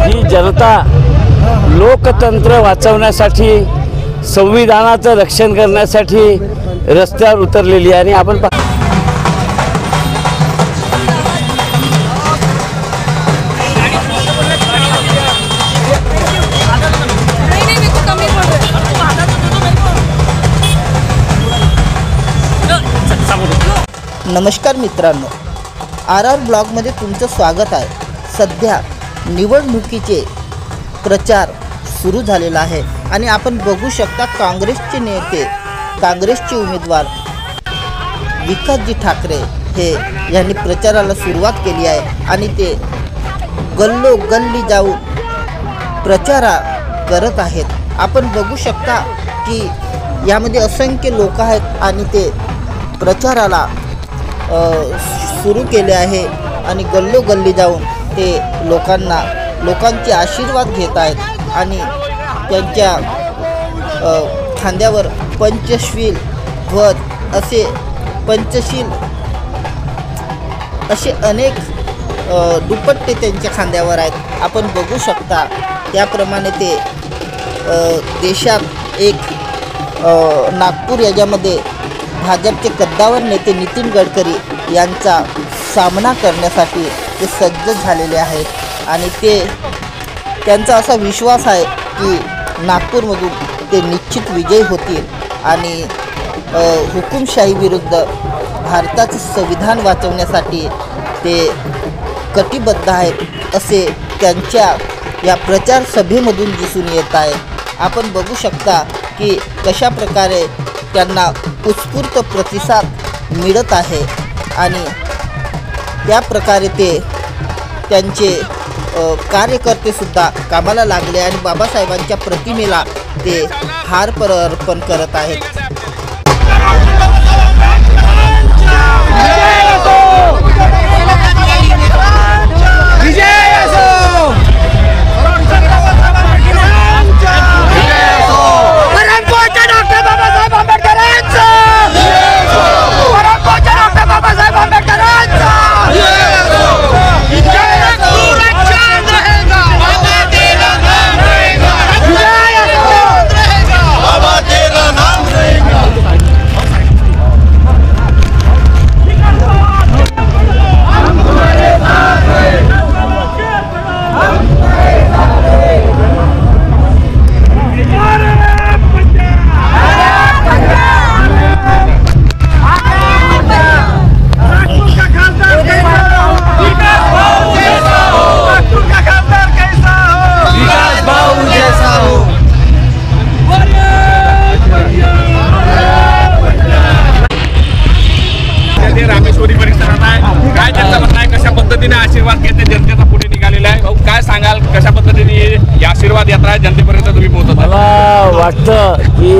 ही जनता लोकतंत्र वाचवण्यासाठी, संविधानाचं रक्षण करण्यासाठी रस्त्यावर उतरलेली आहे। आणि आपण नमस्कार मित्रांनो, RR ब्लॉगमध्ये तुमचं स्वागत आहे। सध्या निवडणुकीचे प्रचार सुरू झालेला आहे आणि आपण बघू शकता काँग्रेसचे नेते, काँग्रेसचे उमेदवार विकासजी ठाकरे हे यांनी प्रचाराला सुरुवात केली आहे आणि ते गल्लोगल्ली जाऊन प्रचार करत आहेत। आपण बघू शकता की यामध्ये असंख्य लोक आहेत आणि ते प्रचाराला सुरू केले आहे आणि गल्लोगल्ली जाऊन ते लोकांचे आशीर्वाद घेत आहेत आणि त्यांच्या खांद्यावर पंचशील ध्वज असे अनेक दुपट्टे त्यांच्या खांद्यावर आहेत। आपण बघू शकता त्याप्रमाणे ते देशात एक नागपूर याच्यामध्ये भाजपचे कद्दावर नेते नितीन गडकरी यांचा सामना करण्यासाठी ते सज्ज झालेले आहेत आणि त्यांचा असा विश्वास आहे की नागपूरमधून ते निश्चित विजयी होतील आणि हुकुमशाही विरुद्ध भारताचे संविधान वाचवण्यासाठी ते कटिबद्ध आहेत असे त्यांच्या या प्रचार सभेमधून दिसून येत आहे। आपण बघू शकता की कशा प्रकारे त्यांना उत्स्फूर्त प्रतिसाद मिळत आहे आणि त्या प्रकारे त्यांचे कार्यकर्तेसुद्धा कामाला लागले आणि बाबासाहेबांच्या प्रतिमेला ते हार अर्पण करत आहेत। आशीर्वाद घेते जनतेचा पुढे निघालेला आहे। भाऊ काय सांगाल, कशा पद्धतीने ही आशीर्वाद यात्रा जनतेपर्यंत तुम्ही पोहोचवता? मला वाटतं की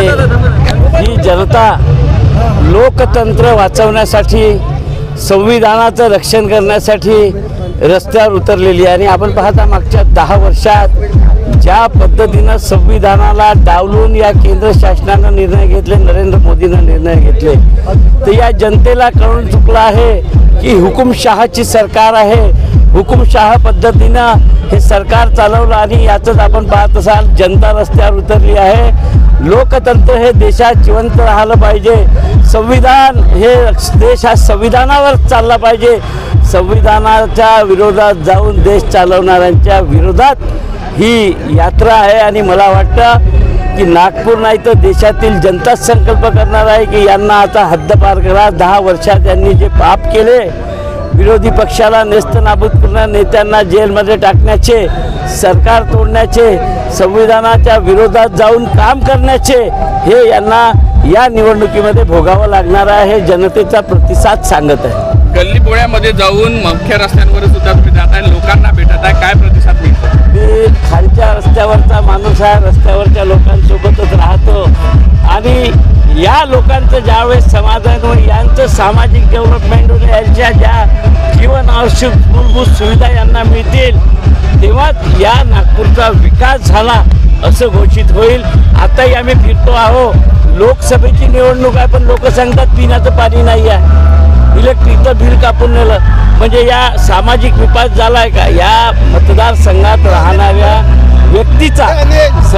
ही जनता लोकतंत्र वाचवण्यासाठी, संविधानाचं रक्षण करण्यासाठी रस्त्यावर उतरलेली आहे। आणि आपण पाहता मागच्या 10 वर्षात ज्या पद्धतीनं संविधानाला डावलून या केंद्र शासनानं निर्णय घेतले, नरेंद्र मोदीनं निर्णय घेतले, तर या जनतेला कळून चुकलं आहे की हुकुमशहाची सरकार आहे, हुकुमशाह पद्धतीनं हे सरकार चालवलं आणि याचंच आपण पाहत असाल जनता रस्त्यावर उतरली आहे। लोकतंत्र हे देशात जिवंत राहिलं पाहिजे, संविधान हे देश हा संविधानावर चालला पाहिजे। संविधानाच्या विरोधात जाऊन देश चालवणाऱ्यांच्या विरोधात ही यात्रा आहे आणि मला वाटतं की नागपूर नाही तर देशातील जनताच संकल्प करणार आहे की यांना आता हद्दपार करा। 10 वर्षात यांनी जे पाप केले, विरोधी पक्षाला नेस्तनाबूत करणार, नेत्यांना जेलमध्ये टाकण्याचे, सरकार तोडण्याचे, संविधानाच्या विरोधात जाऊन काम करण्याचे, हे यांना या निवडणुकीमध्ये भोगावं लागणार आहे, जनतेचा प्रतिसाद सांगत आहे। गल्ली बोळ्यामध्ये जाऊन मुख्य रस्त्यांवर सुद्धा तुम्ही जाताय, लोकांना भेटत आहे, काय प्रतिसाद मिळतो? मी खालच्या रस्त्यावरचा माणूस आहे, रस्त्यावरच्या लोकांसोबतच राहतो आणि या लोकांचं ज्यावेळेस समाधान होईल, यांचं सामाजिक डेव्हलपमेंट होईल, यांच्या ज्या जीवन आवश्यक मूलभूत सुविधा यांना मिळतील, तेव्हा या नागपूरचा विकास झाला असं घोषित होईल। आताही आम्ही फिरतो आहो, लोकसभेची निवडणूक आहे पण लोक सांगतात पिण्याचं पाणी नाही आहे, इलेक्ट्रिकचं बिल कापून नेलं, म्हणजे या सामाजिक विकास झाला आहे का? या मतदारसंघात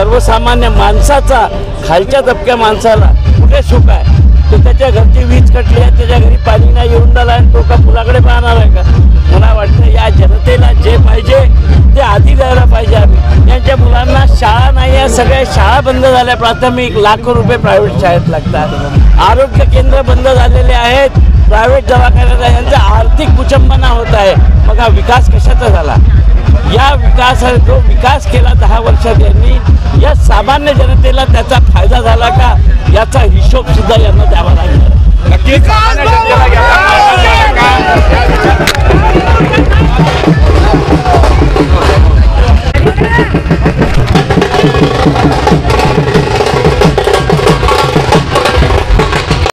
सर्वसामान्य माणसाचा, खालच्या तबक्या माणसाला कुठे सुख आहे? तो त्याच्या घरची वीज कटली आहे, त्याच्या घरी पाणी नाही येऊन राहिलं आणि तो का पुलाकडे पाहणार आहे का? मला वाटतं या जनतेला जे पाहिजे ते आधी द्यायला पाहिजे. आम्ही यांच्या मुलांना शाळा नाही आहे, सगळ्या शाळा बंद झाल्या, प्राथमिक लाखो रुपये प्रायव्हेट शाळेत लागतात, आरोग्य केंद्र बंद झालेले आहेत, प्रायव्हेट दवाखान्यात यांचा आर्थिक कुचंबना होत आहे. मग हा विकास कशाचा झाला? या विकासाचा जो विकास केला 10 वर्षात यांनी, या सामान्य जनतेला त्याचा फायदा झाला का याचा हिशोब सुद्धा यांना द्यावा लागेल. नक्कीच